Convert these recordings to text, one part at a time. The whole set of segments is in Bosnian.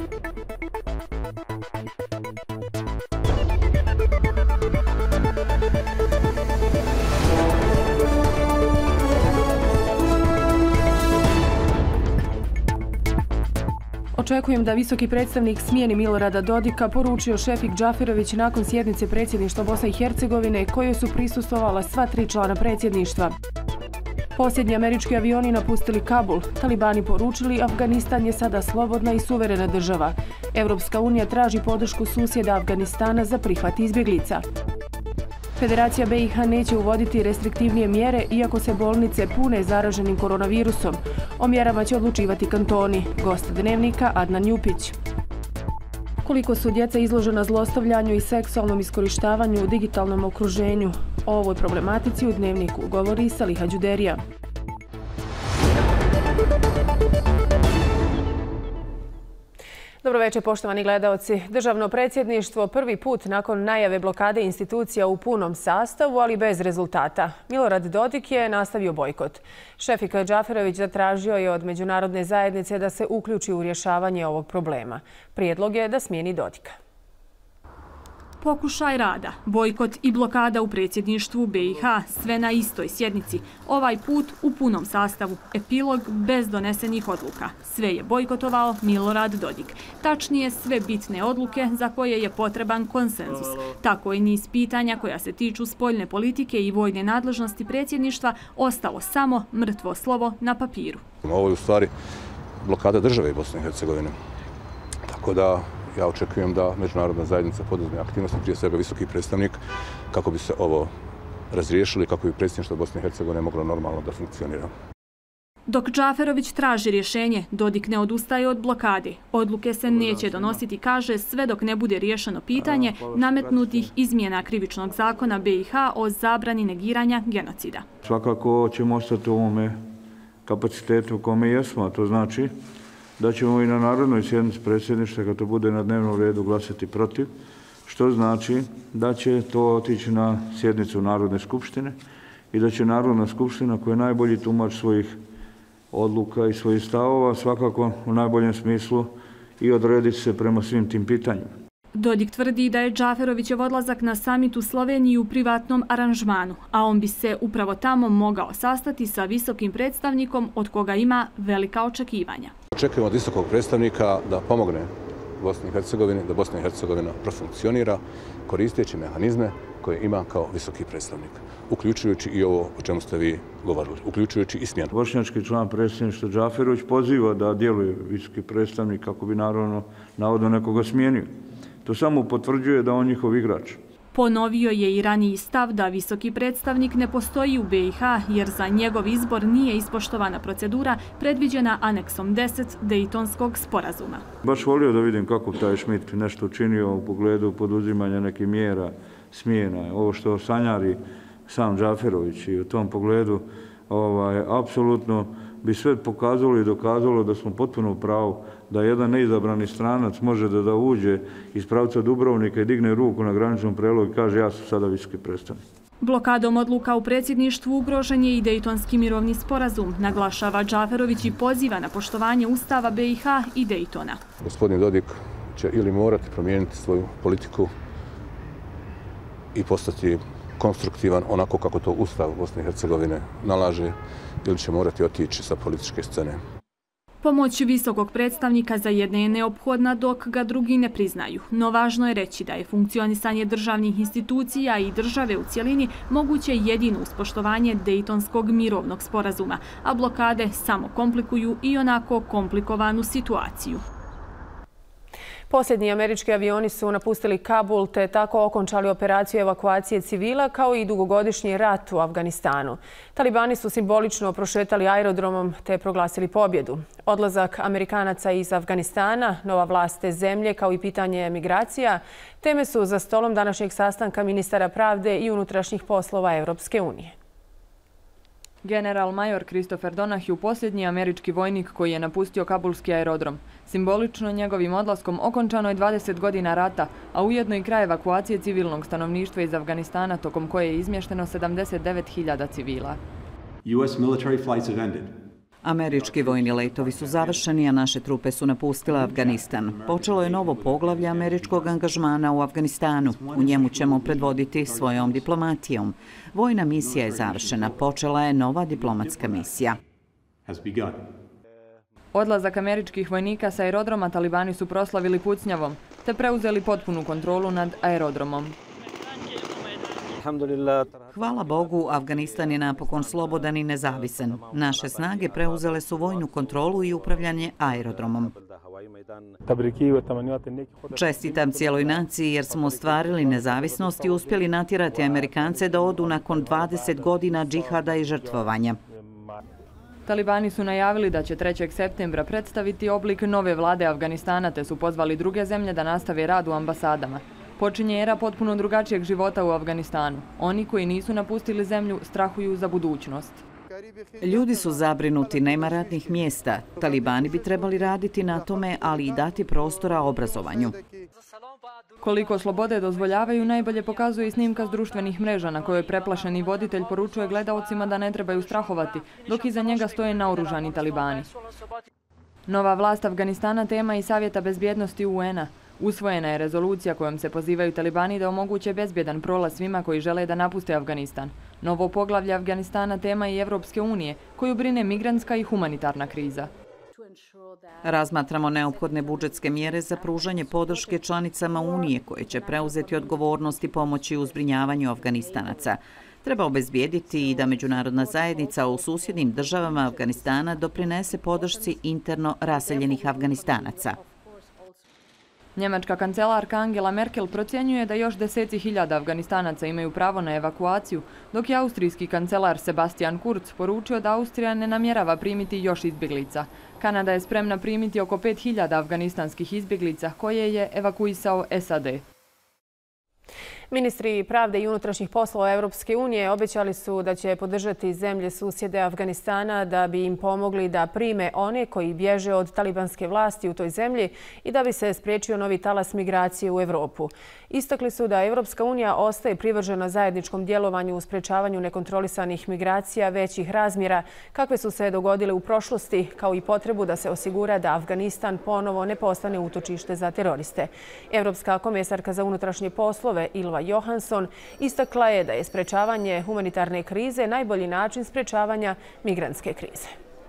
Očekujem da visoki predstavnik smijeni Milorada Dodika, poručio Šefik Džaferović nakon sjednice predsjedništva Bosne i Hercegovine kojoj su prisustvovala sva 3 člana predsjedništva. Posljednji američki avioni napustili Kabul. Talibani poručili Afganistan je sada slobodna i suverena država. Europska unija traži podršku susjeda Afganistana za prihvat izbjeglica. Federacija BiH neće uvoditi restriktivnije mjere iako se bolnice pune zaraženim koronavirusom. O mjerama će odlučivati kantoni. Gost Dnevnika Adnan Jupić. Koliko su djeca izložena zlostavljanju i seksualnom iskorištavanju u digitalnom okruženju? O ovoj problematici u Dnevniku govori Saliha Đuderija. Dobro večer, poštovani gledaoci. Državno predsjedništvo prvi put nakon najave blokade institucija u punom sastavu, ali bez rezultata. Milorad Dodik je nastavio bojkot. Šefik Džaferović zatražio je od međunarodne zajednice da se uključi u rješavanje ovog problema. Prijedlog je da smijeni Dodika. Pokušaj rada, bojkot i blokada u predsjedništvu BiH, sve na istoj sjednici. Ovaj put u punom sastavu, epilog bez donesenih odluka. Sve je bojkotovao Milorad Dodik. Tačnije sve bitne odluke za koje je potreban konsenzus. Tako je niz pitanja koja se tiču spoljne politike i vojne nadležnosti predsjedništva ostalo samo mrtvo slovo na papiru. Ovo je u stvari blokada države Bosne i Hercegovine. Tako da ja očekujem da međunarodna zajednica poduzme aktivnosti, prije svega visoki predstavnik, kako bi se ovo razriješili, kako bi predsjedništvo Bosne i Hercegovine moglo normalno da funkcionira. Dok Džaferović traži rješenje, Dodik ne odustaje od blokade. Odluke se neće donositi, kaže, sve dok ne bude riješeno pitanje nametnutih izmjena krivičnog zakona BiH o zabrani negiranja genocida. Svakako ćemo ostati u ovome kapacitetu u kome jesmo, a to znači da ćemo i na narodnoj sjednici predsjedništva, kad to bude na dnevnom redu, glasati protiv, što znači da će to otići na sjednicu Narodne skupštine i da će Narodna skupština, koja je najbolji tumač svojih odluka i svojih stavova, svakako u najboljem smislu i odrediti se prema svim tim pitanjima. Dodik tvrdi da je Džaferovićev odlazak na samit u Sloveniji u privatnom aranžmanu, a on bi se upravo tamo mogao sastati sa visokim predstavnikom od koga ima velika očekivanja. Očekujemo od visokog predstavnika da pomogne Bosni i Hercegovini, da Bosna i Hercegovina profunkcionira koristeći mehanizme koje ima kao visoki predstavnik, uključujući i ovo o čemu ste vi govorili, uključujući i smjenu. Bošnjački član predsjedništva Džaferović poziva da djeluje visoki predstavnik kako bi navodno nekoga smijenio. To samo potvrđuje da on njihov igrač. Ponovio je i raniji stav da visoki predstavnik ne postoji u BiH jer za njegov izbor nije ispoštovana procedura predviđena aneksom 10 Dejtonskog sporazuma. Baš volio da vidim kako taj Schmidt nešto učinio u pogledu poduzimanja nekih mjera, smjena. Ovo što sanjari sam Džaferović i u tom pogledu apsolutno bi sve pokazalo i dokazalo da smo potpuno u pravu da jedan neizabrani stranac može da uđe iz pravca Dubrovnika i digne ruku na graničnom prelazu i kaže ja sam sada visoki predstavnik. Blokadom odluka u predsjedništvu ugrožen je i Dejtonski mirovni sporazum, naglašava Džaferović i poziva na poštovanje Ustava BiH i Dejtona. Gospodin Dodik će ili morati promijeniti svoju politiku i postati konstruktivan onako kako to Ustav Bosne i Hercegovine nalaže, ili će morati otići sa političke scene. Pomoć visokog predstavnika za jedne je neophodna dok ga drugi ne priznaju. No važno je reći da je funkcionisanje državnih institucija i države u cjelini moguće jedino uz poštovanje Dejtonskog mirovnog sporazuma, a blokade samo komplikuju i onako komplikovanu situaciju. Posljednji američki avioni su napustili Kabul te tako okončali operaciju evakuacije civila kao i dugogodišnji rat u Afganistanu. Talibani su simbolično prošetali aerodromom te proglasili pobjedu. Odlazak Amerikanaca iz Afganistana, nova vlast te zemlje kao i pitanje migracija teme su za stolom današnjeg sastanka ministara pravde i unutrašnjih poslova Europske unije. General major Christopher Donahue posljednji američki vojnik koji je napustio kabulski aerodrom. Simbolično njegovim odlaskom okončano je 20 godina rata, a ujedno i kraj evakuacije civilnog stanovništva iz Afganistana tokom koje je izmješteno 79.000 civila. Američki vojni letovi su završeni, a naše trupe su napustile Afganistan. Počelo je novo poglavlje američkog angažmana u Afganistanu. U njemu ćemo predvoditi svojom diplomatijom. Vojna misija je završena, počela je nova diplomatska misija. Odlazak američkih vojnika sa aerodroma talibani su proslavili pucnjavom, te preuzeli potpunu kontrolu nad aerodromom. Hvala Bogu, Afganistan je napokon slobodan i nezavisan. Naše snage preuzele su vojnu kontrolu i upravljanje aerodromom. Čestitam cijeloj naciji jer smo ostvarili nezavisnost i uspjeli natjerati Amerikance da odu nakon 20 godina džihada i žrtvovanja. Talibani su najavili da će 3. septembra predstaviti oblik nove vlade Afganistana, te su pozvali druge zemlje da nastave rad u ambasadama. Počinje era potpuno drugačijeg života u Afganistanu. Oni koji nisu napustili zemlju strahuju za budućnost. Ljudi su zabrinuti, nema radnih mjesta. Talibani bi trebali raditi na tome, ali i dati prostora obrazovanju. Koliko slobode dozvoljavaju najbolje pokazuje i snimka s društvenih mreža na kojoj preplašeni voditelj poručuje gledaocima da ne trebaju strahovati, dok iza njega stoje naoružani talibani. Nova vlast Afganistana tema i Savjeta bezbjednosti UN-a. Usvojena je rezolucija kojom se pozivaju talibani da omoguće bezbjedan prolaz svima koji žele da napuste Afganistan. Novo poglavlje Afganistana tema i Evropske unije, koju brine migrantska i humanitarna kriza. Razmatramo neophodne budžetske mjere za pružanje podrške članicama Unije koje će preuzeti odgovornost i pomoći u zbrinjavanju Afganistanaca. Treba obezbijediti i da međunarodna zajednica u susjednim državama Afganistana doprinese podršci interno raseljenih Afganistanaca. Njemačka kancelarka Angela Merkel procjenjuje da još deseci hiljada Afganistanaca imaju pravo na evakuaciju, dok je austrijski kancelar Sebastian Kurz poručio da Austrija ne namjerava primiti još izbjeglica. Kanada je spremna primiti oko 5000 afganistanskih izbjeglica koje je evakuisao SAD. Ministri pravde i unutrašnjih poslova Europske unije obećali su da će podržati zemlje susjede Afganistana da bi im pomogli da prime one koji bježe od talibanske vlasti u toj zemlji i da bi se spriječio novi talas migracije u Europu. Istakli su da Europska unija ostaje privržena zajedničkom djelovanju u sprečavanju nekontrolisanih migracija većih razmjera kakve su se dogodile u prošlosti, kao i potrebu da se osigura da Afganistan ponovo ne postane utočište za teroriste. Europska komesarka za unutrašnje poslove Ylva Johansson istakla je da je sprečavanje humanitarne krize najbolji način sprečavanja migrantske krize.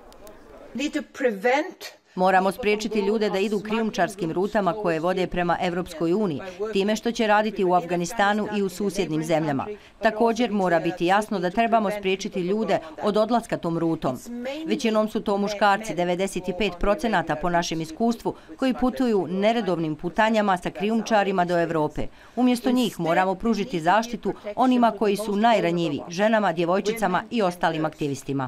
Moramo spriječiti ljude da idu krijumčarskim rutama koje vode prema Evropskoj uniji, time što će raditi u Afganistanu i u susjednim zemljama. Također mora biti jasno da trebamo spriječiti ljude od odlaska tom rutom. Većinom su to muškarci, 95% po našem iskustvu, koji putuju neredovnim putanjama sa krijumčarima do Europe. Umjesto njih moramo pružiti zaštitu onima koji su najranjiviji, ženama, djevojčicama i ostalim aktivistima.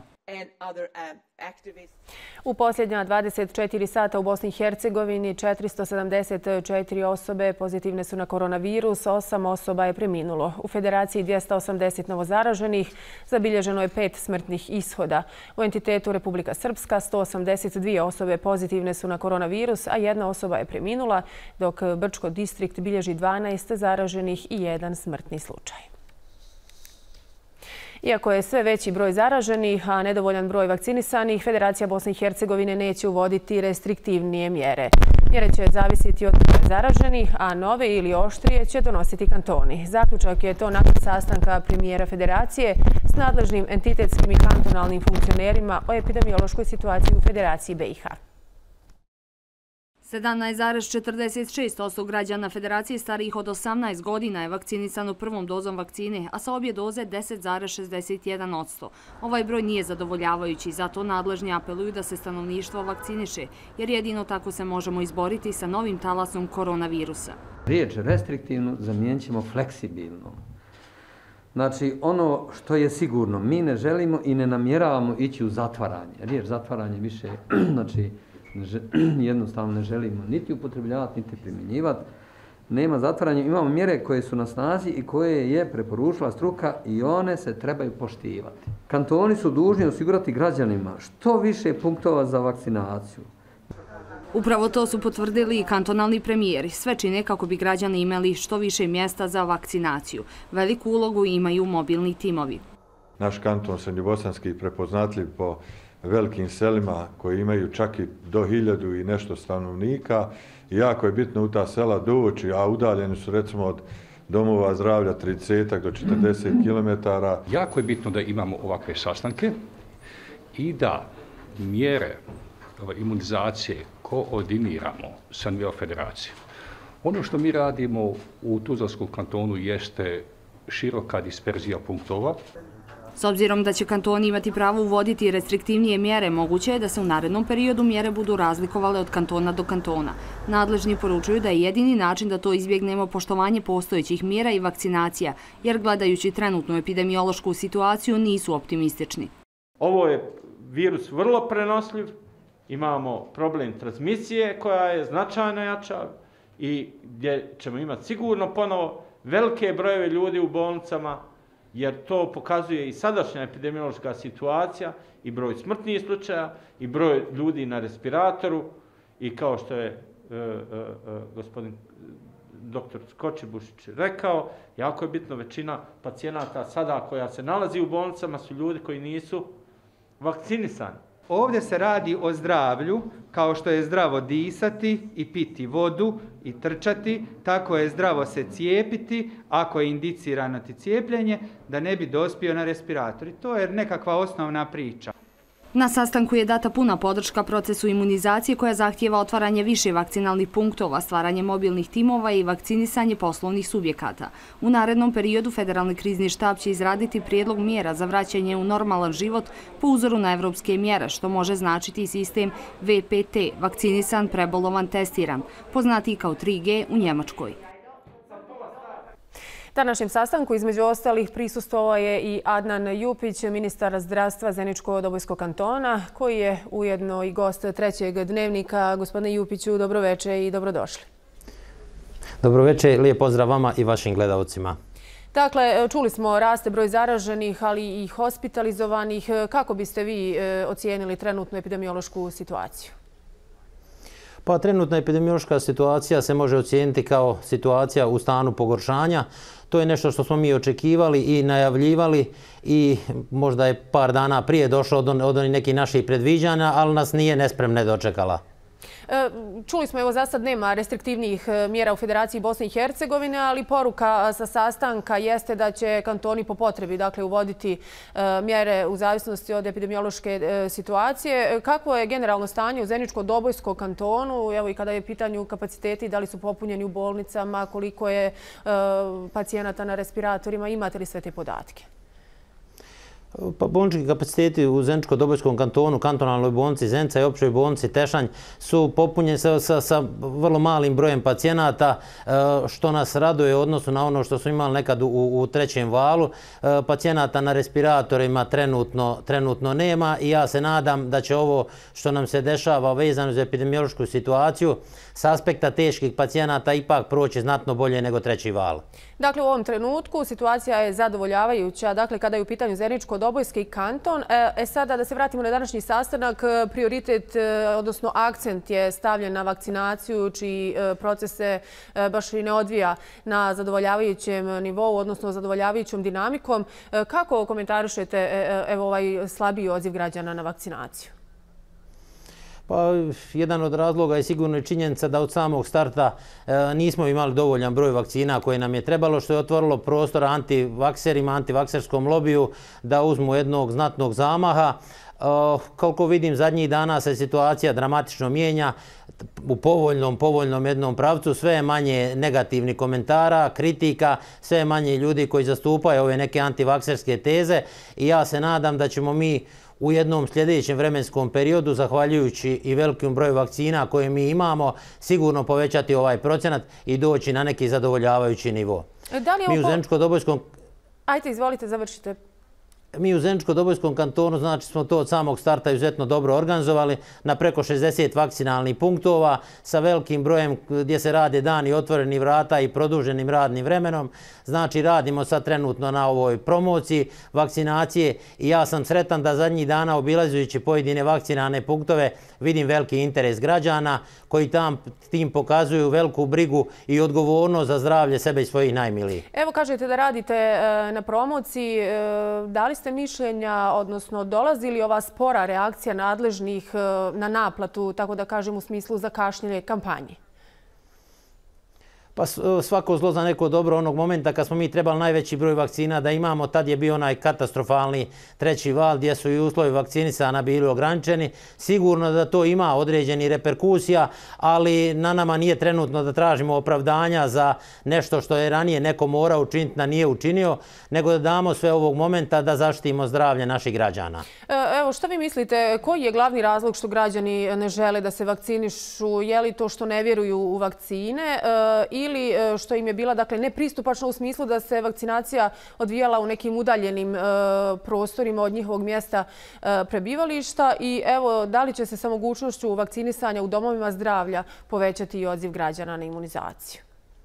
U posljednja 24 sata u Bosni i Hercegovini 474 osobe pozitivne su na koronavirus, 8 osoba je preminulo. U Federaciji 280 novozaraženih, zabilježeno je 5 smrtnih ishoda. U entitetu Republika Srpska 182 osobe pozitivne su na koronavirus, a 1 osoba je preminula, dok Brčko distrikt bilježi 12 zaraženih i 1 smrtni slučaj. Iako je sve veći broj zaraženih, a nedovoljan broj vakcinisanih, Federacija Bosne i Hercegovine neće uvoditi restriktivnije mjere. Mjere će zavisiti od broja zaraženih, a nove ili oštrije će donositi kantoni. Zaključak je to nakon sastanka premijera Federacije s nadležnim entitetskim i kantonalnim funkcionerima o epidemiološkoj situaciji u Federaciji BiH. 17,46% građana Federacije starijih od 18 godina je vakcinisano prvom dozom vakcine, a sa obje doze 10,61%. Ovaj broj nije zadovoljavajući, zato nadležni apeluju da se stanovništvo vakciniše, jer jedino tako se možemo izboriti sa novim talasom koronavirusa. Riječ restriktivno zamijenit ćemo fleksibilno. Znači, ono što je sigurno, mi ne želimo i ne namjeravamo ići u zatvaranje. Riječ zatvaranje više, znači, jednostavno ne želimo niti upotrebljavati, niti primjenjivati. Nema zatvaranja, imamo mjere koje su na snazi i koje je preporučila struka i one se trebaju poštivati. Kantoni su dužni osigurati građanima što više punktova za vakcinaciju. Upravo to su potvrdili i kantonalni premijeri. Sve čine kako bi građani imali što više mjesta za vakcinaciju. Veliku ulogu imaju mobilni timovi. Naš kanton Srednjobosanski prepoznatljiv po velikim selima koji imaju čak i do 1000 i nešto stanovnika. I jako je bitno u ta sela doći, a udaljeni su recimo od domova zdravlja 30 do 40 km. Jako je bitno da imamo ovakve sastanke i da mjere imunizacije koordiniramo sa nivo federacije. Ono što mi radimo u Tuzlanskom kantonu jeste široka disperzija punktova. S obzirom da će kantoni imati pravo uvoditi restriktivnije mjere, moguće je da se u narednom periodu mjere budu razlikovale od kantona do kantona. Nadležni poručuju da je jedini način da to izbjegnemo poštovanje postojećih mjera i vakcinacija, jer gledajući trenutnu epidemiološku situaciju nisu optimistični. Ovo je virus vrlo prenosljiv, imamo problem transmisije koja je značajno jača i gdje ćemo imati sigurno ponovo velike brojeve ljudi u bolnicama, jer to pokazuje i sadašnja epidemiološka situacija i broj smrtnih slučaja i broj ljudi na respiratoru i kao što je gospodin dr. Skočibušić rekao, jako je bitno, većina pacijenata sada koja se nalazi u bolnicama su ljudi koji nisu vakcinisani. Ovdje se radi o zdravlju, kao što je zdravo disati i piti vodu i trčati, tako je zdravo se cijepiti, ako je indicirano ti cijepljenje, da ne bi dospio na respirator. I to je nekakva osnovna priča. Na sastanku je data puna podrška procesu imunizacije koja zahtijeva otvaranje više vakcinalnih punktova, stvaranje mobilnih timova i vakcinisanje poslovnih subjekata. U narednom periodu Federalni krizni štab će izraditi prijedlog mjera za vraćanje u normalan život po uzoru na evropske mjere, što može značiti sistem VPT, vakcinisan, prebolovan, testiran, poznatiji kao 3G u Njemačkoj. Današnjem sastanku između ostalih prisustvovao je i Adnan Jupić, ministar zdravstva Zeničko-Dobojskog kantona, koji je ujedno i gost trećeg dnevnika. Gospodine Jupiću, dobroveče i dobrodošli. Dobroveče, lijep pozdrav vama i vašim gledalcima. Dakle, čuli smo raste broj zaraženih, ali i hospitalizovanih. Kako biste vi ocijenili trenutnu epidemiološku situaciju? Pa trenutna epidemiološka situacija se može ocijeniti kao situacija u stanu pogoršanja. To je nešto što smo mi očekivali i najavljivali i možda je par dana prije došlo od onih nekih naših predviđanja, ali nas nije nespremne dočekala. Čuli smo, evo za sad nema restriktivnijih mjera u Federaciji Bosne i Hercegovine, ali poruka sa sastanka jeste da će kantoni po potrebi uvoditi mjere u zavisnosti od epidemiološke situacije. Kako je generalno stanje u Zeničko-Dobojskom kantonu? Evo i kada je pitanju kapaciteti, da li su popunjeni u bolnicama, koliko je pacijenata na respiratorima, imate li sve te podatke? Pa bolnički kapaciteti u Zeničko-Dobojskom kantonu, kantonalnoj bolnici Zenica i općoj bolnici Tešanj su popunjeni sa vrlo malim brojem pacijenata, što nas raduje u odnosu na ono što smo imali nekad u trećem valu. Pacijenata na respiratorima trenutno nema i ja se nadam da će ovo što nam se dešava vezano za epidemiološku situaciju s aspekta teških pacijenata ipak proći znatno bolje nego treći val. Dakle, u ovom trenutku situacija je zadovoljavajuća. Dakle, kada je u pitanju Zeničko-Dobojski kanton, sada da se vratimo na današnji sastanak, prioritet, odnosno akcent je stavljen na vakcinaciju, čiji proces se baš i ne odvija na zadovoljavajućem nivou, odnosno zadovoljavajućom dinamikom. Kako komentarišete ovaj slabiji odziv građana na vakcinaciju? Pa, jedan od razloga je sigurno i činjenica da od samog starta nismo imali dovoljan broj vakcina koje nam je trebalo, što je otvorilo prostora antivakserima, antivakserskom lobiju da uzmu jednog znatnog zamaha. Koliko vidim, zadnjih dana se situacija dramatično mijenja u povoljnom jednom pravcu. Sve je manje negativnih komentara, kritika, sve je manje ljudi koji zastupaju ove neke antivakserske teze i ja se nadam da ćemo mi u jednom sljedećem vremenskom periodu, zahvaljujući i velikim broju vakcina koje mi imamo, sigurno povećati ovaj procenat i doći na neki zadovoljavajući nivo. Mi u Zeničko-Dobojskom... Ajde, izvolite, završite. Mi u Zeničko-Dobojskom kantonu, znači smo to od samog starta izuzetno dobro organizovali na preko 60 vakcinalnih punktova sa velikim brojem gdje se rade dani otvorenih vrata i produženim radnim vremenom. Znači radimo sad trenutno na ovoj promociji vakcinacije i ja sam sretan da zadnjih dana obilazujući pojedine vakcinalne punktove vidim veliki interes građana koji tim pokazuju veliku brigu i odgovornost za zdravlje sebe i svojih najmilijih. Evo kažete da radite na promociji. Da li ste ste mišljenja, odnosno dolazi li ova spora reakcija nadležnih na naplatu, tako da kažem u smislu zakašnjelje kampanje? Pa svako zlo za neko dobro onog momenta kad smo mi trebali najveći broj vakcina da imamo, tad je bio onaj katastrofalni treći val gdje su i uslovi vakcinisana bili ograničeni. Sigurno da to ima određeni reperkusija, ali na nama nije trenutno da tražimo opravdanja za nešto što je ranije neko morao učiniti, da nije učinio, nego da damo sve ovog momenta da zaštitimo zdravlje naših građana. Evo, što vi mislite, koji je glavni razlog što građani ne žele da se vakcinišu? Je li to što ne vjeruju u vakcine ili što im je bila nepristupačna u smislu da se vakcinacija odvijala u nekim udaljenim prostorima od njihovog mjesta prebivališta? I evo, da li će se sa mogućnošću vakcinisanja u domovima zdravlja povećati i odziv građana na imunizaciju?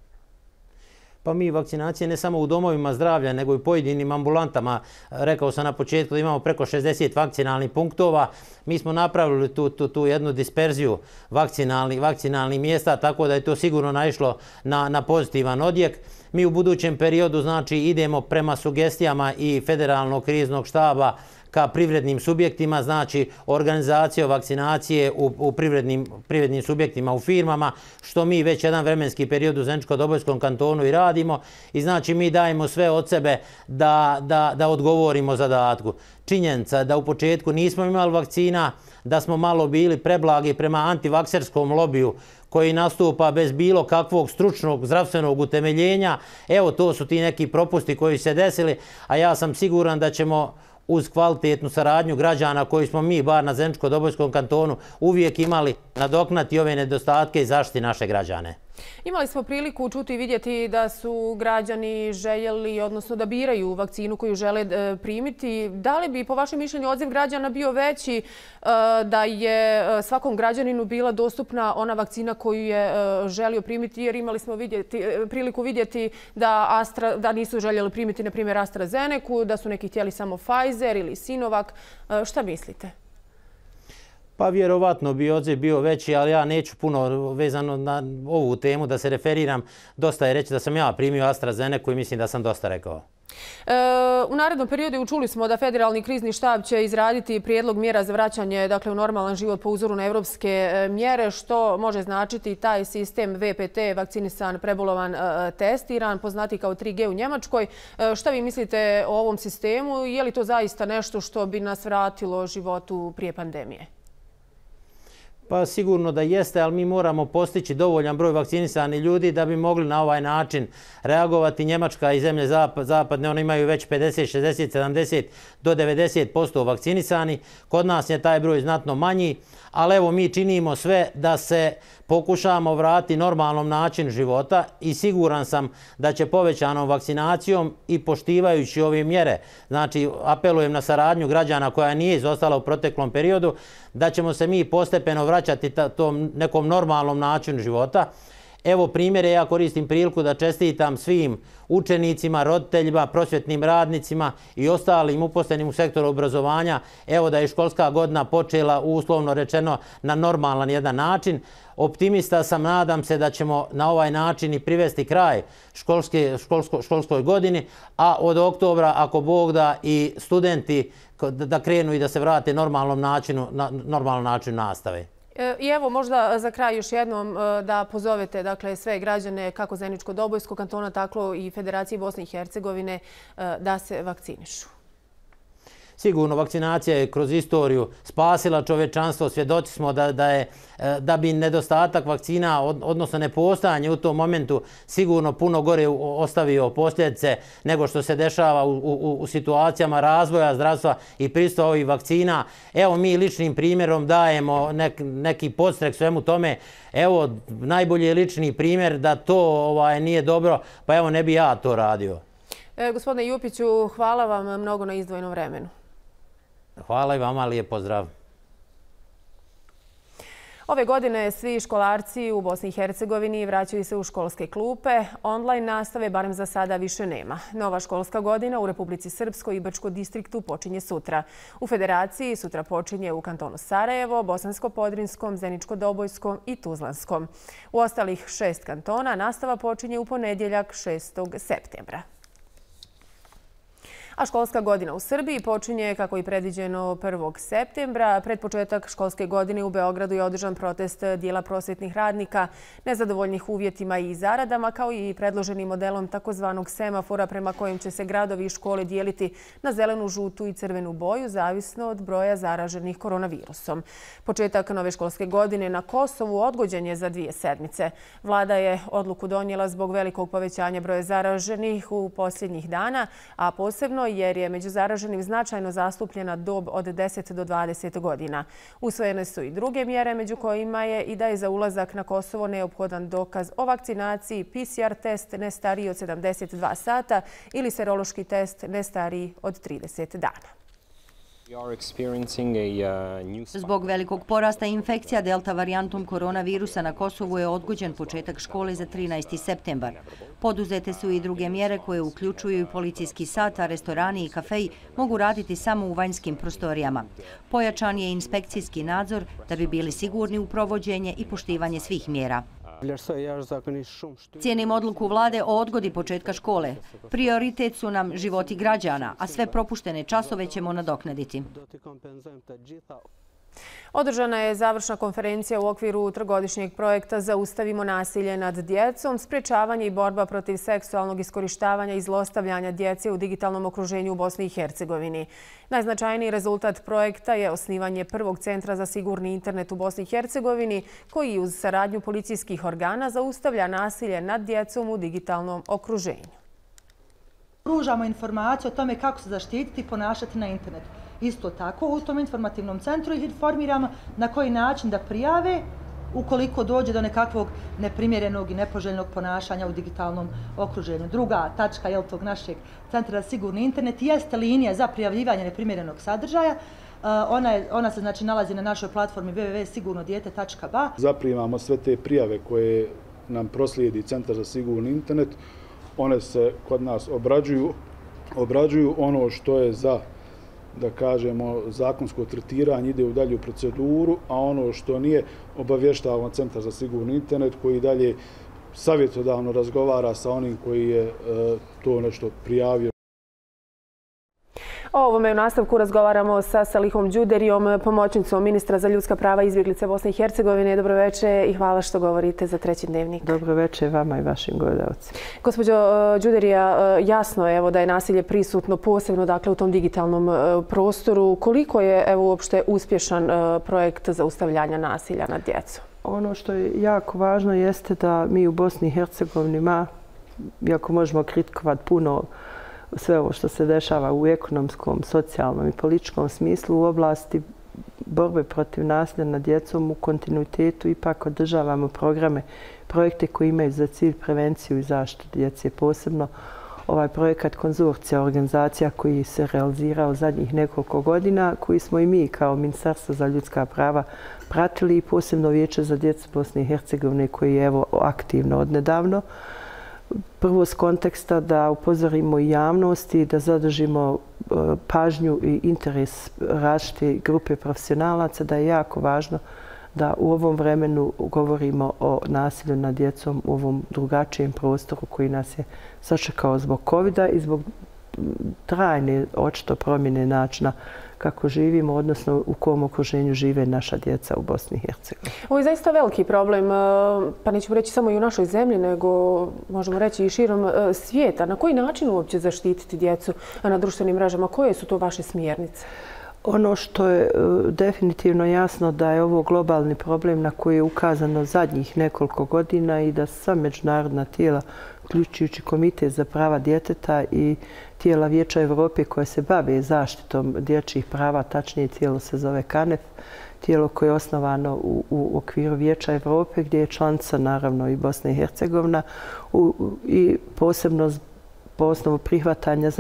Pa mi vakcinacije ne samo u domovima zdravlja, nego i pojedinim ambulantama. Rekao sam na početku da imamo preko 60 vakcinalnih punktova. Mi smo napravili tu jednu disperziju vakcinalnih mjesta, tako da je to sigurno naišlo na pozitivan odjek. Mi u budućem periodu idemo prema sugestijama i Federalnog kriznog štaba ka privrednim subjektima, znači organizacija vakcinacije u privrednim subjektima, u firmama, što mi već jedan vremenski period u Zeničko-Dobojskom kantonu i radimo. I znači mi dajemo sve od sebe da odgovorimo zadatku. Činjenica da u početku nismo imali vakcina, da smo malo bili preblagi prema antivakserskom lobiju koji nastupa bez bilo kakvog stručnog zdravstvenog utemeljenja. Evo, to su ti neki propusti koji se desili, a ja sam siguran da ćemo uz kvalitetnu saradnju građana koji smo mi, bar na Zeničko-Dobojskom kantonu, uvijek imali nadoknati ove nedostatke i zaštiti naše građane. Imali smo priliku čuti i vidjeti da su građani željeli, odnosno da biraju vakcinu koju žele primiti. Da li bi, po vašem mišljenju, odziv građana bio veći da je svakom građaninu bila dostupna ona vakcina koju je želio primiti? Jer imali smo priliku vidjeti da nisu željeli primiti, na primjer, AstraZenecu, da su neki htjeli samo Pfizer ili Sinovac. Šta mislite? Pa vjerovatno bi odziv bio veći, ali ja neću puno vezano na ovu temu da se referiram. Dosta je reći da sam ja primio AstraZenecu i mislim da sam dosta rekao. U narednom periodu čuli smo da Federalni krizni štab će izraditi prijedlog mjera za vraćanje u normalan život po uzoru na evropske mjere, što može značiti taj sistem VPT, vakcinisan, prebolovan, testiran, poznati kao 3G u Njemačkoj. Šta vi mislite o ovom sistemu? Je li to zaista nešto što bi nas vratilo životu prije pandemije? Pa sigurno da jeste, ali mi moramo postići dovoljan broj vakcinisanih ljudi da bi mogli na ovaj način reagovati. Njemačka i zemlje zapadne, one imaju već 50, 60, 70 do 90% vakcinisani. Kod nas je taj broj znatno manji, ali evo mi činimo sve da se pokušamo vratiti normalnom načinu života i siguran sam da će povećanom vakcinacijom i poštivajući ove mjere, znači apelujem na saradnju građana koja nije izostala u proteklom periodu, da ćemo se mi postepeno vraćati tom nekom normalnom načinu života. Evo primjere, ja koristim priliku da čestitam svim učenicima, roditeljima, prosvjetnim radnicima i ostalim uposlenim u sektoru obrazovanja. Evo da je školska godina počela uslovno rečeno na normalan jedan način. Optimista sam, nadam se da ćemo na ovaj način i privesti kraj školskoj godini, a od oktobra, ako Bog da, i studenti da krenu i da se vrate normalnom načinu nastave. I evo možda za kraj još jednom da pozovete sve građane kako Zeničko-Dobojskog kantona, tako i Federacije Bosne i Hercegovine da se vakcinišu. Sigurno, vakcinacija je kroz istoriju spasila čovečanstvo. Svjedoci smo da bi nedostatak vakcina, odnosno nepostojanje u tom momentu, sigurno puno gore ostavio posljedice nego što se dešava u situacijama razvoja zdravstva i pristupa ovih vakcina. Evo mi ličnim primjerom dajemo neki podstrek svemu tome. Evo, najbolji je lični primjer da to nije dobro, pa evo ne bi ja to radio. Gospodine Jupiću, hvala vam mnogo na izdvojenom vremenu. Hvala i vama, lijep pozdrav. Ove godine svi školarci u Bosni i Hercegovini vraćaju se u školske klupe. Online nastave, barem za sada, više nema. Nova školska godina u Republici Srpskoj i Brčkom distriktu počinje sutra. U Federaciji sutra počinje u kantonu Sarajevo, Bosansko-Podrinskom, Zeničko-Dobojskom i Tuzlanskom. U ostalih 6 kantona nastava počinje u ponedjeljak 6. septembra. A školska godina u Srbiji počinje, kako i predviđeno, 1. septembra. Pred početak školske godine u Beogradu je održan protest dijela prosvetnih radnika, nezadovoljnih uvjetima i zaradama, kao i predloženim modelom takozvanog semafora prema kojem će se gradovi i škole dijeliti na zelenu, žutu i crvenu boju, zavisno od broja zaraženih koronavirusom. Početak nove školske godine na Kosovu odgođen je za 2 sedmice. Vlada je odluku donijela zbog velikog povećanja broja zaraženih u posljednjih dana, a posebno jer je među zaraženim značajno zastupljena dob od 10 do 20 godina. Usvojene su i druge mjere, među kojima je i da je za ulazak na Kosovo neophodan dokaz o vakcinaciji, PCR test ne stariji od 72 sata ili serološki test ne stariji od 30 dana. Zbog velikog porasta infekcija delta varijantom koronavirusa na Kosovu je odgođen početak škole za 13. septembar. Poduzete su i druge mjere koje uključuju i policijski sat, a restorani i kafeji mogu raditi samo u vanjskim prostorijama. Pojačan je inspekcijski nadzor da bi bili sigurni u provođenje i poštivanje svih mjera. Cijenim odluku vlade o odgodi početka škole. Prioritet su nam životi građana, a sve propuštene časove ćemo nadoknaditi. Održana je završna konferencija u okviru trogodišnjeg projekta Zaustavimo nasilje nad djecom, sprečavanje i borba protiv seksualnog iskorištavanja i zlostavljanja djece u digitalnom okruženju u Bosni i Hercegovini. Najznačajniji rezultat projekta je osnivanje prvog centra za sigurni internet u Bosni i Hercegovini, koji uz saradnju policijskih organa zaustavlja nasilje nad djecom u digitalnom okruženju. Pružamo informaciju o tome kako se zaštititi i ponašati na internetu. Isto tako, u tom informativnom centru ih informiramo na koji način da prijave ukoliko dođe do nekakvog neprimjerenog i nepoželjnog ponašanja u digitalnom okruženju. Druga tačka tog našeg centra za sigurni internet jeste linija za prijavljivanje neprimjerenog sadržaja. Ona se nalazi na našoj platformi www.sigurnodijete.ba. Zaprimamo sve te prijave koje nam proslijedi Centar za sigurni internet. One se kod nas obrađuju ono što je za, da kažemo, zakonsko tretiranje, ide u dalju proceduru, a ono što nije, obavještavamo Centar za sigurni internet koji dalje savjetodavno razgovara sa onim koji je to nešto prijavio. O ovome u nastavku razgovaramo sa Salihom Đuderijom, pomoćnicom ministra za ljudska prava i izbjeglice Bosne i Hercegovine. Dobro večer i hvala što govorite za Treći dnevnik. Dobro večer vama i vašim gledalcima. Gospođo Đuderija, jasno je da je nasilje prisutno posebno u tom digitalnom prostoru. Koliko je uopšte uspješan projekt zaustavljanja nasilja nad djecom? Ono što je jako važno jeste da mi u Bosni i Hercegovini, iako možemo kritikovati puno sve ovo što se dešava u ekonomskom, socijalnom i političkom smislu, u oblasti borbe protiv nasilja nad djecom u kontinuitetu ipak održavamo programe, projekte koji imaju za cilj prevenciju i zaštitu djece. Posebno ovaj projekat konzorcija organizacija koji se realizirao zadnjih nekoliko godina, koji smo i mi kao Ministarstvo za ljudska prava pratili i posebno Vijeće za djecu Bosne i Hercegovine koji je aktivno odnedavno. Prvo s konteksta da upozorimo i javnost i da zadržimo pažnju i interes različite grupe profesionalaca, da je jako važno da u ovom vremenu govorimo o nasilju nad djecom u ovom drugačijem prostoru koji nas je sačekao zbog COVID-a i zbog trajne očito promjene načina kako živimo, odnosno u kom okruženju žive naša djeca u Bosni i Hercegovini. Ovo je zaista veliki problem, pa nećemo reći samo i u našoj zemlji, nego možemo reći i širom svijeta. Na koji način uopće zaštititi djecu na društvenim mrežama? Koje su to vaše smjernice? Ono što je definitivno jasno da je ovo globalni problem na koji je ukazano zadnjih nekoliko godina i da sva međunarodna tijela, uključujući Komitet za prava djeteta i tijela Vijeća Evrope koje se bave zaštitom dječjih prava, tačnije tijelo se zove KANEF, tijelo koje je osnovano u okviru Vijeća Evrope gdje je članica naravno i Bosna i Hercegovina i posebno po osnovu prihvatanja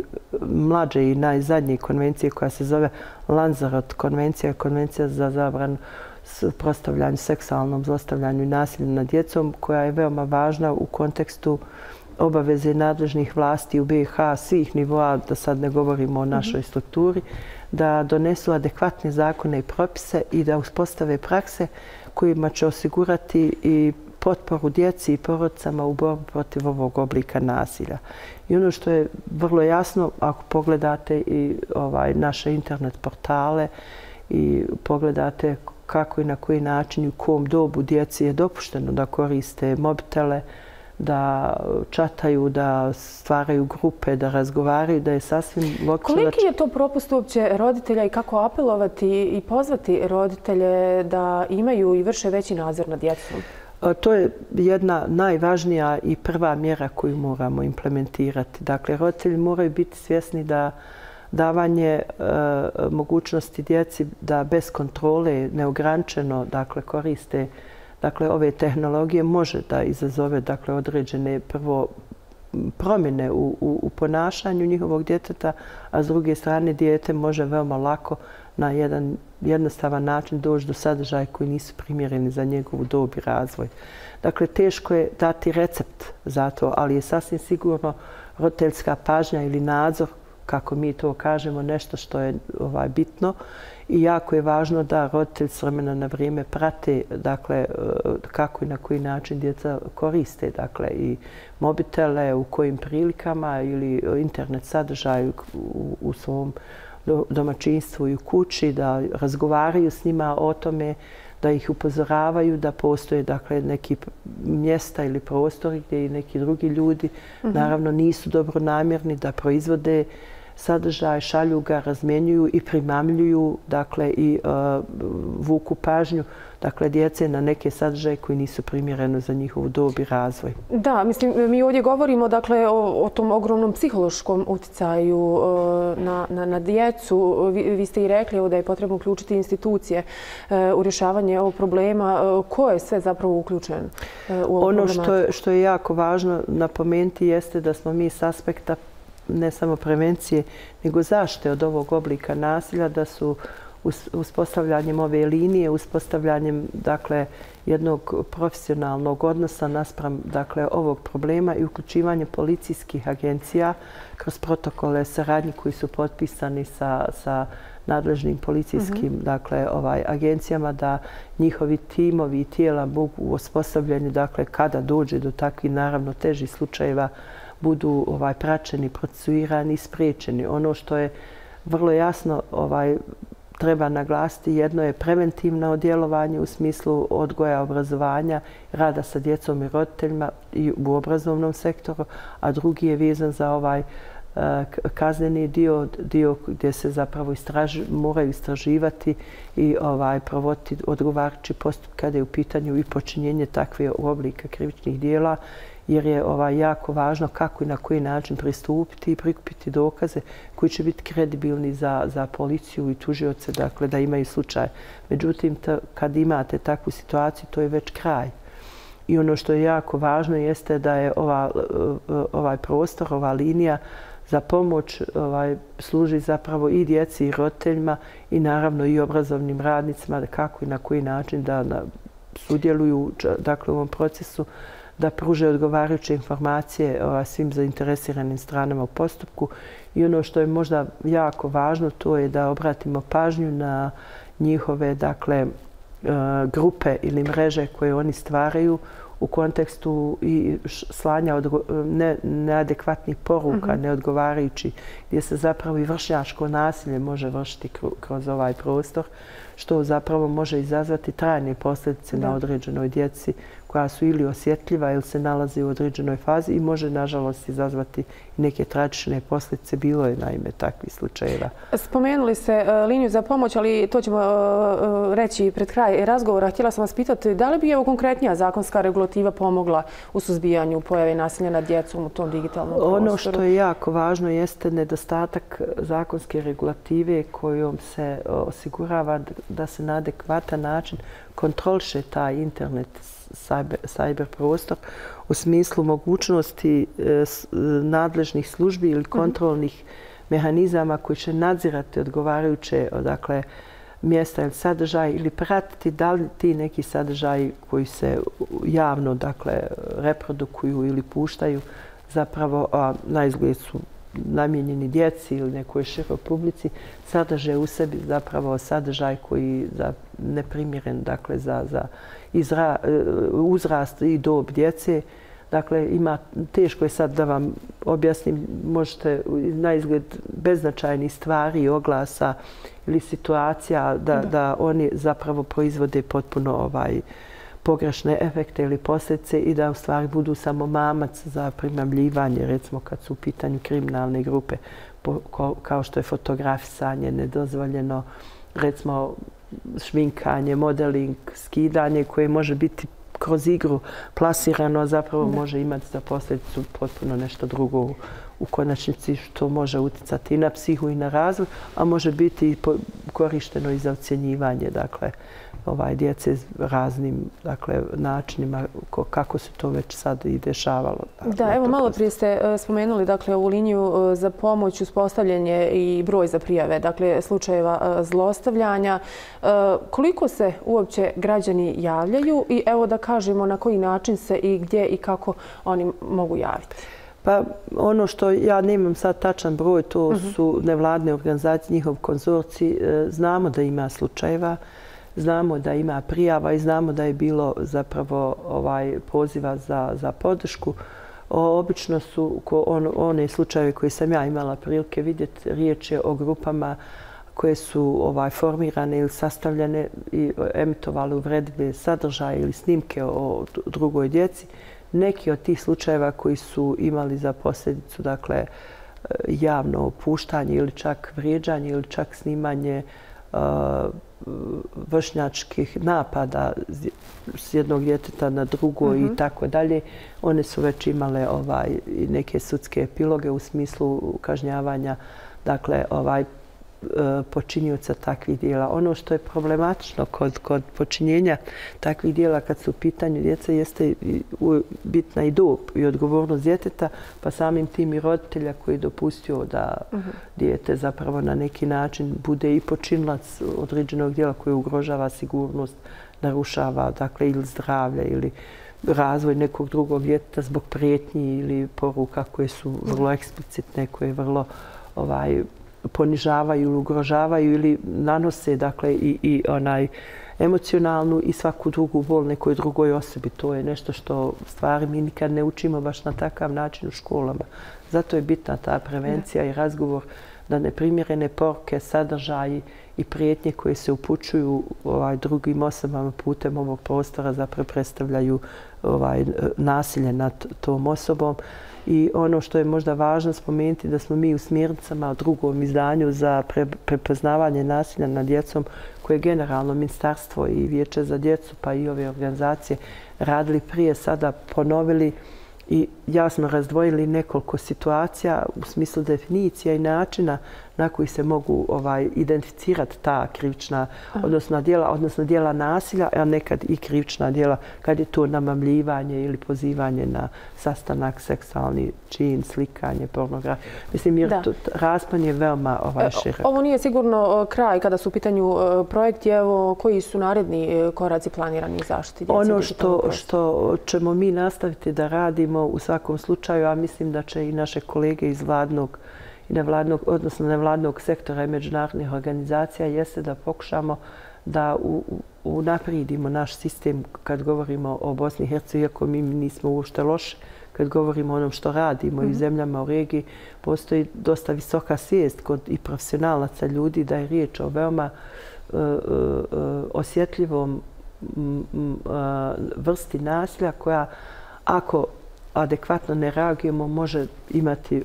mlađe i najzadnje konvencije koja se zove Lanzarote konvencija, konvencija za zabranu suprotstavljanju seksualnom zlostavljanju i nasilju nad djecom, koja je veoma važna u kontekstu obaveze nadležnih vlasti u BiH svih nivoa, da sad ne govorimo o našoj strukturi, da donesu adekvatne zakone i propise i da uspostave prakse kojima će osigurati i potporu djeci i porodicama u borbi protiv ovog oblika nasilja. I ono što je vrlo jasno, ako pogledate i naše internet portale i pogledate kako i na koji način i u kom dobu djeci je dopušteno da koriste mobitele, da čataju, da stvaraju grupe, da razgovaraju, da je sasvim logično... Koliki je to propust uopće roditelja i kako apelovati i pozvati roditelje da imaju i vrše veći nadzor nad djecom? To je jedna najvažnija i prva mjera koju moramo implementirati. Dakle, roditelji moraju biti svjesni da davanje mogućnosti djeci da bez kontrole neograničeno koriste ove tehnologije može da izazove određene prvo promjene u ponašanju njihovog djeteta, a s druge strane dijete može veoma lako na jedan jednostavan način doći do sadržaja koji nisu primjereni za njegovu dob i razvoj. Dakle, teško je dati recept za to, ali je sasvim sigurno roditeljska pažnja ili nadzor, kako mi to kažemo, nešto što je bitno i jako je važno da roditelj s vremena na vrijeme prate kako i na koji način djeca koriste i mobitele, u kojim prilikama ili internet sadržaj u svom domaćinstvu i u kući, da razgovaraju s njima o tome, da ih upozoravaju da postoje neki mjesta ili prostori gdje i neki drugi ljudi naravno nisu dobronamjerni, da proizvode sadržaj, šalju ga, razmjenjuju i primamljuju i vuku pažnju djece na neke sadržaje koji nisu primjereni za njihovu dob i razvoj. Da, mislim, mi ovdje govorimo o tom ogromnom psihološkom utjecaju na djecu. Vi ste i rekli da je potrebno uključiti institucije u rješavanje ovog problema. Ko je sve zapravo uključen u ovu problematiku? Ono što je jako važno napomenuti jeste da smo mi s aspekta ne samo prevencije, nego zaštite od ovog oblika nasilja, da su uspostavljanjem ove linije, uspostavljanjem jednog profesionalnog odnosa naspram ovog problema i uključivanje policijskih agencija kroz protokole saradnje koji su potpisani sa nadležnim policijskim agencijama, da njihovi timovi i tijela budu uspostavljeni kada dođe do takvih naravno težih slučajeva budu praćeni, procesuirani i spriječeni. Ono što je vrlo jasno treba naglasiti, jedno je preventivno djelovanje u smislu odgoja, obrazovanja, rada sa djecom i roditeljima i u obrazovnom sektoru, a drugi je vezan za kazneni dio gdje se zapravo moraju istraživati i provoditi odgovarajući postup kada je u pitanju i počinjenje takve oblika krivičnih dijela, jer je jako važno kako i na koji način pristupiti i prikupiti dokaze koji će biti kredibilni za policiju i tužioce, da imaju slučaj. Međutim, kad imate takvu situaciju, to je već kraj. I ono što je jako važno jeste da je ovaj prostor, ova linija za pomoć služi zapravo i djeci i roditeljima i naravno i obrazovnim radnicima, kako i na koji način da sudjeluju u ovom procesu, da pruže odgovarajuće informacije svim zainteresiranim stranama u postupku. I ono što je možda jako važno, to je da obratimo pažnju na njihove grupe ili mreže koje oni stvaraju u kontekstu i slanja neadekvatnih poruka, neodgovarajući, gdje se zapravo i vršnjačko nasilje može vršiti kroz ovaj prostor, što zapravo može izazvati trajne posljedice na određenoj djeci koja su ili osjetljiva ili se nalaze u određenoj fazi i može, nažalost, izazvati neke tragične posljedice. Bilo je, naime, takvih slučajeva. Spomenuli ste liniju za pomoć, ali to ćemo reći pred kraj razgovora. Htjela sam vas pitati da li bi konkretnija zakonska regulativa pomogla u suzbijanju pojave nasilja nad djecom u tom digitalnom prostoru? Ono što je jako važno jeste nedostatak zakonske regulative kojom se osigurava da se na adekvatan način kontroliše taj internet cyber prostor u smislu mogućnosti nadležnih službi ili kontrolnih mehanizama koji će nadzirati odgovarajuće mjesta ili sadržaje ili pratiti da li ti neki sadržaji koji se javno reprodukuju ili puštaju zapravo na izgled su namijenjeni djeci ili nekoj široj publici, sadrže u sebi zapravo sadržaj koji je neprimjeren, dakle, za uzrast i dob djece. Dakle, teško je sad da vam objasnim, možete na izgled beznačajnih stvari i oglasa ili situacija da oni zapravo proizvode potpuno pogrešne efekte ili posljedice i da u stvari budu samo mamac za primamljivanje, recimo kad su u pitanju kriminalne grupe, kao što je fotografisanje, nedozvoljeno, recimo šminkanje, modeling, skidanje koje može biti kroz igru plasirano, a zapravo može imati za posljedicu potpuno nešto drugo u konačnici što može utjecati i na psihu i na razvoj, a može biti korišteno i za ocjenjivanje, dakle, djece raznim načinima kako se to već sad i dešavalo. Da, evo malo prije ste spomenuli u liniju za pomoć, uspostavljanje i broj za prijave, dakle slučajeva zlostavljanja. Koliko se uopće građani javljaju i evo da kažemo na koji način se i gdje i kako oni mogu javiti? Pa ono što ja nemam sad tačan broj, to su nevladne organizacije, njihov konzorcij. Znamo da ima slučajeva, znamo da ima prijava i znamo da je bilo zapravo poziva za podršku. Obično su one slučajeve koje sam ja imala prilike vidjeti, riječ je o grupama koje su formirane ili sastavljene i emitovale uvredljive sadržaje ili snimke o drugoj djeci. Neki od tih slučajeva koji su imali za posljedicu javno opuštanje ili čak vrijeđanje ili čak snimanje vršnjačkih napada s jednog djeteta na drugo i tako dalje. One su već imale neke sudske epiloge u smislu kažnjavanja počinioca takvih dijela. Ono što je problematično kod počinjenja takvih dijela kad su u pitanju djeca jeste bitna i dob i odgovornost djeteta, pa samim tim i roditelja koji je dopustio da dijete zapravo na neki način bude i počinilac određenog dijela koji ugrožava sigurnost, narušava ili zdravlje ili razvoj nekog drugog djeteta zbog prijetnji ili poruka koje su vrlo eksplicitne, koje vrlo ponižavaju ili ugrožavaju ili nanose i emocionalnu i svaku drugu bol nekoj drugoj osobi. To je nešto što stvari mi nikad ne učimo baš na takav način u školama. Zato je bitna ta prevencija i razgovor da neprimjerene poruke, sadržaji i prijetnje koje se upućuju drugim osobama putem ovog prostora zapravo predstavljaju nasilje nad tom osobom. I ono što je možda važno spomenuti da smo mi u smjernicama u drugom izdanju za prepoznavanje nasilja nad djecom koje je generalno Ministarstvo i Vijeće za djecu pa i ove organizacije radili prije, sada ponovili i jasno razdvojili nekoliko situacija u smislu definicija i načina na koji se mogu identificirati ta krivična, odnosno djela nasilja, a nekad i krivična djela kad je to namamljivanje ili pozivanje na sastanak, seksualni čin, slikanje, pornografija. Mislim, jer raspon je veoma širok. Ovo nije sigurno kraj kada su u pitanju projekti. Evo, koji su naredni koraci planirani u zaštiti djece? Ono što ćemo mi nastaviti da radimo u svakom slučaju, a mislim da će i naše kolege iz vladnog i nevladnog sektora i međunarodnih organizacija jeste da pokušamo da unaprijedimo naš sistem kad govorimo o Bosni i Hercegovini, iako mi nismo uopšte loši. Kad govorimo o onom što radimo i zemljama u regiji, postoji dosta visoka svijest kod i profesionalaca ljudi da je riječ o veoma osjetljivom vrsti nasilja koja, ako adekvatno ne reagujemo, može imati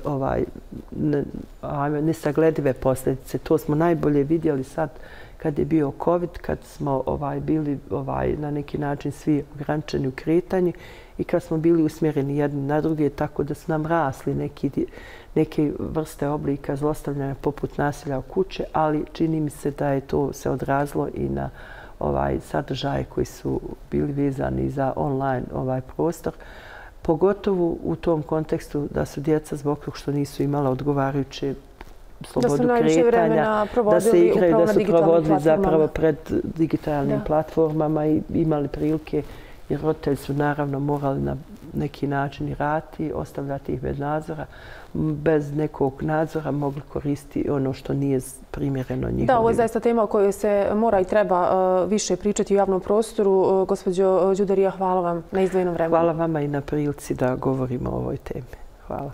nesagledive posljedice. To smo najbolje vidjeli sad kad je bio COVID, kad smo bili na neki način svi ograničeni u kretanju i kad smo bili usmjereni jedni na druge, tako da su nam rasli neke vrste oblika zlostavljanja poput nasilja u kuće, ali čini mi se da je to se odrazilo i na sadržaje koji su bili vezani za online prostor. Pogotovo u tom kontekstu da su djeca zbog toga što nisu imala odgovarajuće slobodu kretanja, da se igraju, da su provodili zapravo pred digitalnim platformama i imali prilike, jer roditelji su naravno morali neki način i raditi, ostavljati ih bez nadzora. Bez nekog nadzora mogli koristiti ono što nije primjereno njihovim. Da, ovo je zaista tema o kojoj se mora i treba više pričati u javnom prostoru. Gospođo Đuderija, hvala vam na izdvojenom vremenu. Hvala vama i na prilici da govorimo o ovoj temi. Hvala.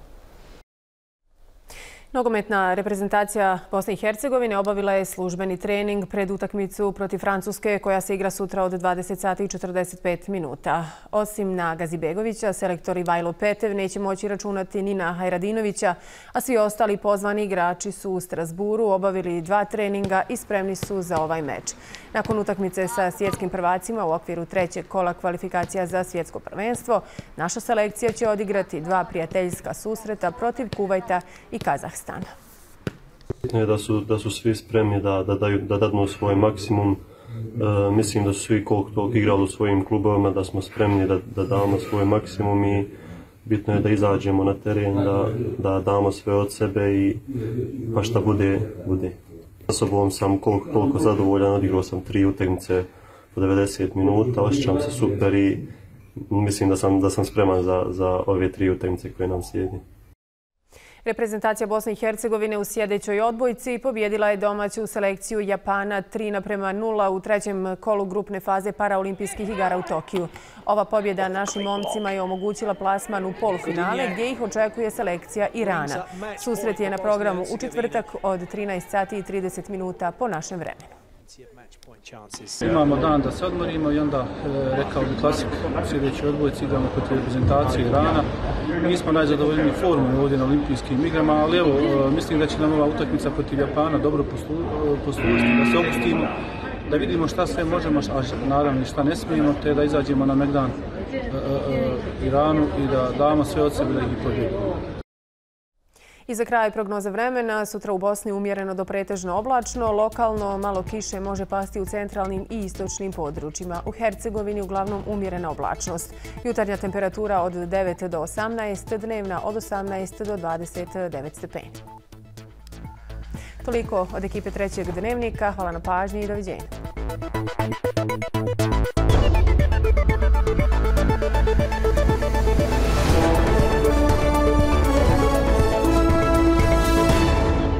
Nogometna reprezentacija Bosne i Hercegovine obavila je službeni trening pred utakmicu protiv Francuske koja se igra sutra od 20 sati i 45 minuta. Osim na Gazibegovića, selektor Ivajlo Petev neće moći računati ni na Hajradinovića, a svi ostali pozvani igrači su u Strasburu obavili 2 treninga i spremni su za ovaj meč. Nakon utakmice sa svjetskim prvacima u okviru 3. kola kvalifikacija za svjetsko prvenstvo, naša selekcija će odigrati 2 prijateljska susreta protiv Kuvajta i Kazahstana. Bitno je da su svi spremni da dadnu svoj maksimum. Mislim da su svi koliko toliko igrali u svojim klubovima, da smo spremni da damo svoj maksimum i bitno je da izađemo na teren, da damo sve od sebe i pa šta bude. Sa sobom sam koliko toliko zadovoljan, odigrao sam 3 utakmice po 90 minuta, osjećam se super i mislim da sam spreman za ove 3 utakmice koje nam slijedi. Reprezentacija Bosne i Hercegovine u sljedećoj odbojci pobjedila je domaću selekciju Japana 3:0 u 3. kolu grupne faze paraolimpijskih igara u Tokiju. Ova pobjeda našim momcima je omogućila plasman u polufinale gdje ih očekuje selekcija Irana. Susret je na programu u četvrtak od 13 sati i 30 minuta po našem vremenu. Imamo dan da se odmorimo i onda, rekao bi klasik, u sljedećoj odbojci igramo protiv reprezentacije Irana. Nismo najzadovoljniji formom ovdje na olimpijskim igrama, ali evo, mislim da će nam ova utakmica protiv Japana dobro poslužiti, da se opustimo, da vidimo šta sve možemo, a naravno šta ne smijemo, te da izađemo na megdan Iranu i da damo sve od sebe da ih pobjedimo. I za kraj prognoza vremena, sutra u Bosni umjereno do pretežno oblačno, lokalno malo kiše može pasti u centralnim i istočnim područjima. U Hercegovini uglavnom umjerena oblačnost. Jutarnja temperatura od 9 do 18, dnevna od 18 do 29 stepeni. Toliko od ekipe Trećeg dnevnika. Hvala na pažnji i doviđenja.